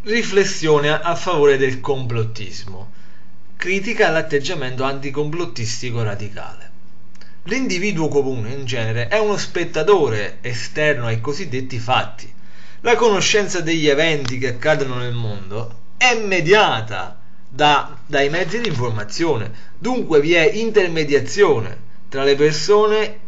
Riflessione a favore del complottismo. Critica all'atteggiamento anticomplottistico radicale. L'individuo comune, in genere, è uno spettatore esterno ai cosiddetti fatti. La conoscenza degli eventi che accadono nel mondo è mediata dai mezzi di informazione, dunque vi è intermediazione tra le persone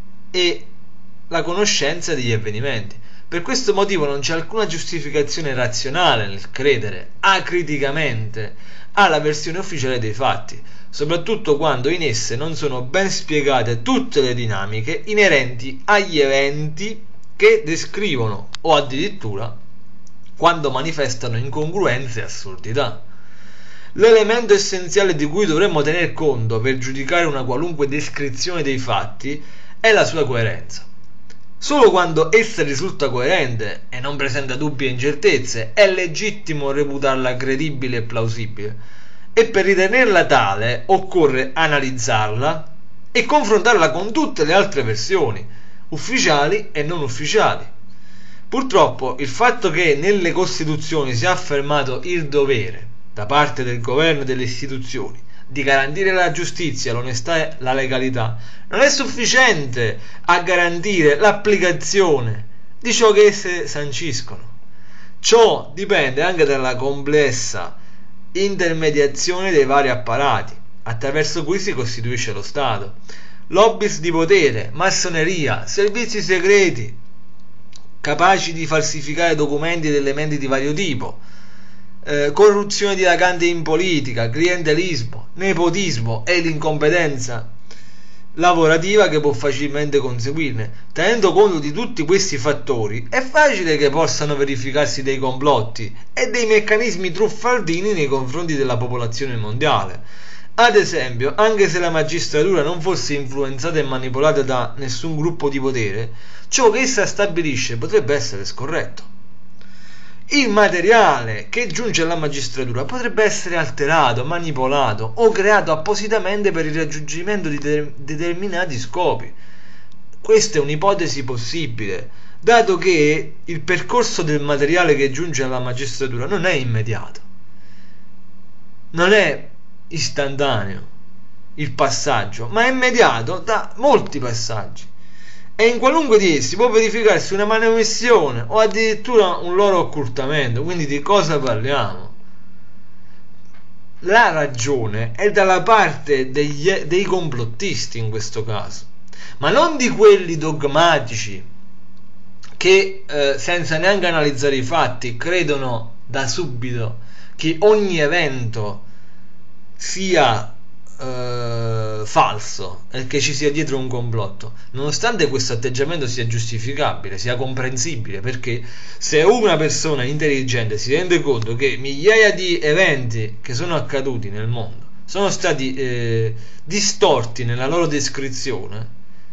e la conoscenza degli avvenimenti. Per questo motivo non c'è alcuna giustificazione razionale nel credere acriticamente alla versione ufficiale dei fatti, soprattutto quando in esse non sono ben spiegate tutte le dinamiche inerenti agli eventi che descrivono, o addirittura quando manifestano incongruenze e assurdità. L'elemento essenziale di cui dovremmo tener conto per giudicare una qualunque descrizione dei fatti è la sua coerenza. Solo quando essa risulta coerente e non presenta dubbi e incertezze è legittimo reputarla credibile e plausibile, e per ritenerla tale occorre analizzarla e confrontarla con tutte le altre versioni, ufficiali e non ufficiali. Purtroppo il fatto che nelle Costituzioni sia affermato il dovere da parte del governo e delle istituzioni di garantire la giustizia, l'onestà e la legalità non è sufficiente a garantire l'applicazione di ciò che esse sanciscono. Ciò dipende anche dalla complessa intermediazione dei vari apparati attraverso cui si costituisce lo Stato: lobbies di potere, massoneria, servizi segreti capaci di falsificare documenti ed elementi di vario tipo, corruzione dilagante in politica, clientelismo, nepotismo e l'incompetenza lavorativa che può facilmente conseguirne. Tenendo conto di tutti questi fattori, è facile che possano verificarsi dei complotti e dei meccanismi truffaldini nei confronti della popolazione mondiale. Ad esempio, anche se la magistratura non fosse influenzata e manipolata da nessun gruppo di potere, ciò che essa stabilisce potrebbe essere scorretto. Il materiale che giunge alla magistratura potrebbe essere alterato, manipolato o creato appositamente per il raggiungimento di determinati scopi. Questa è un'ipotesi possibile, dato che il percorso del materiale che giunge alla magistratura non è immediato, non è istantaneo il passaggio, ma è mediato da molti passaggi. E in qualunque di essi può verificarsi una manomissione o addirittura un loro occultamento. Quindi di cosa parliamo? La ragione è dalla parte dei complottisti in questo caso, ma non di quelli dogmatici che senza neanche analizzare i fatti credono da subito che ogni evento sia falso e che ci sia dietro un complotto, nonostante questo atteggiamento sia giustificabile, sia comprensibile, perché se una persona intelligente si rende conto che migliaia di eventi che sono accaduti nel mondo sono stati distorti nella loro descrizione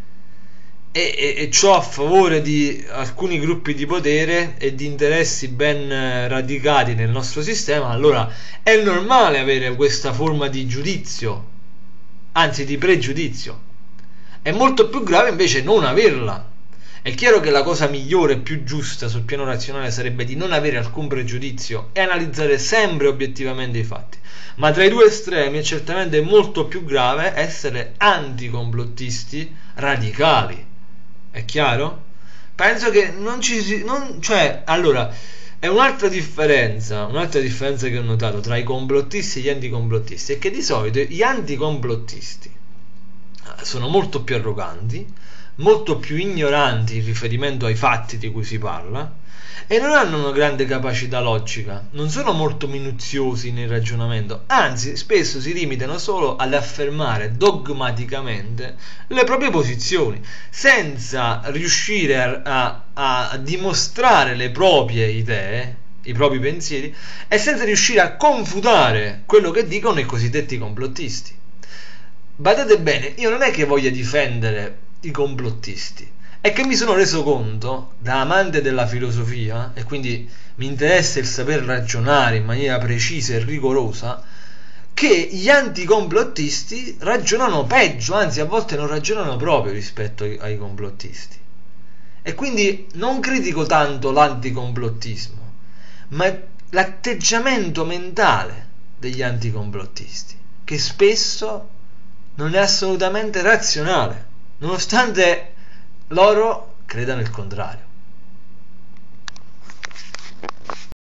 e ciò a favore di alcuni gruppi di potere e di interessi ben radicati nel nostro sistema, allora è normale avere questa forma di giudizio, anzi di pregiudizio. È molto più grave invece non averla. È chiaro che la cosa migliore e più giusta sul piano razionale sarebbe di non avere alcun pregiudizio e analizzare sempre obiettivamente i fatti, ma tra i due estremi è certamente molto più grave essere anticomplottisti radicali. È chiaro? Penso che allora è un'altra differenza che ho notato tra i complottisti e gli anticomplottisti è che di solito gli anticomplottisti sono molto più arroganti, molto più ignoranti in riferimento ai fatti di cui si parla e non hanno una grande capacità logica, non sono molto minuziosi nel ragionamento, anzi spesso si limitano solo ad affermare dogmaticamente le proprie posizioni senza riuscire a dimostrare le proprie idee, i propri pensieri, e senza riuscire a confutare quello che dicono i cosiddetti complottisti. Badate bene, io non è che voglia difendere i complottisti, è che mi sono reso conto, da amante della filosofia, e quindi mi interessa il saper ragionare in maniera precisa e rigorosa, che gli anticomplottisti ragionano peggio, anzi a volte non ragionano proprio rispetto ai complottisti. E quindi non critico tanto l'anticomplottismo, ma l'atteggiamento mentale degli anticomplottisti, che spesso non è assolutamente razionale, nonostante loro credano il contrario.